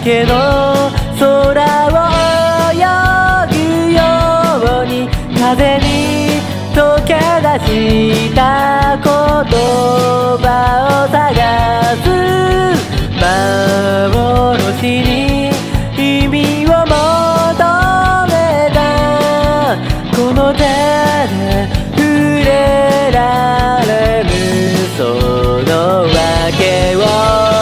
けの空を泳ぐように風に溶け出した言葉を探す幻に意味を求めたこの手で触れられるその訳を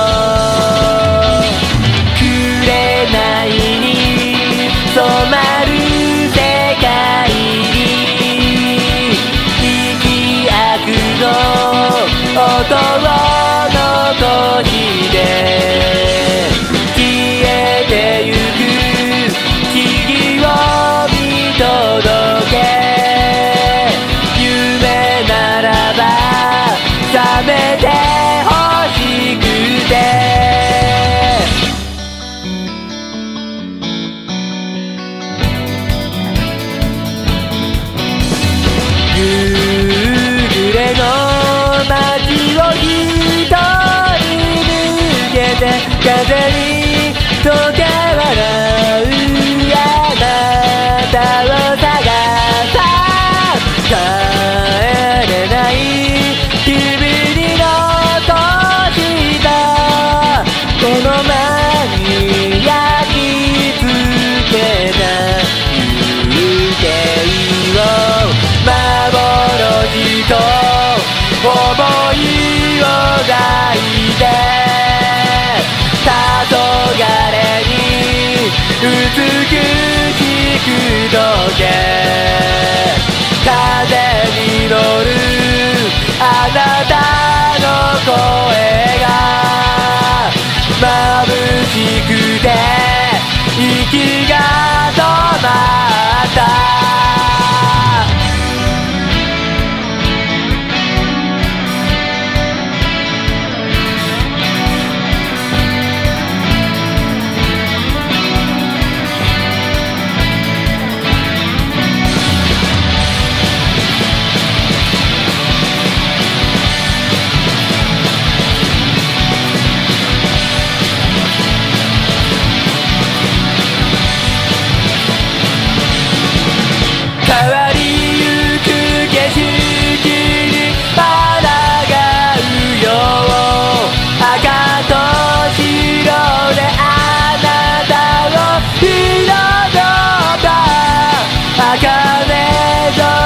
紅に染まる世界に息悪の音を残して消えてゆく木々を見届け夢ならば覚めてほしくて夕暮れの街を一人抜けて風に溶け笑うあなたを探さ帰れない日々に残したこの目に焼き付けた風景を幻と思いを抱いて黄昏に美しく溶け風に乗るあなたの声が眩しくて息が止まった変わりゆく景色に抗うよ赤と白であなたを彩った茜色